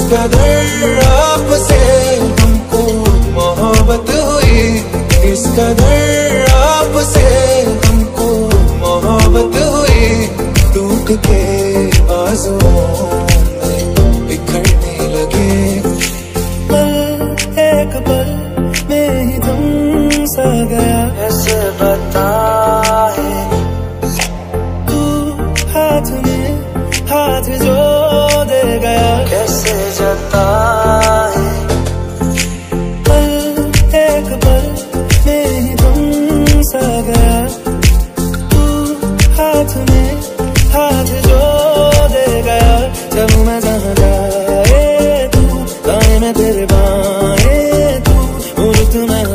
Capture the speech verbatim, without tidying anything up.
कदर आपसे हमको मोहब्बत हुई, किस कदर आपसे हमको मोहब्बत हुई। टूट के बाजुओं में बिखरने लगे, पल एक पल में ही तुम सा गया। ऐसे बताए तू हाथ में हाथ जो दे गया, कैसे जताए पल एक पल में ही तुम सा गया। तू हाथ में हाथ जो दे गया, चलूं मैं जहाँ जाए तू, गाए मैं तेरे बाएं तू, रुत मैं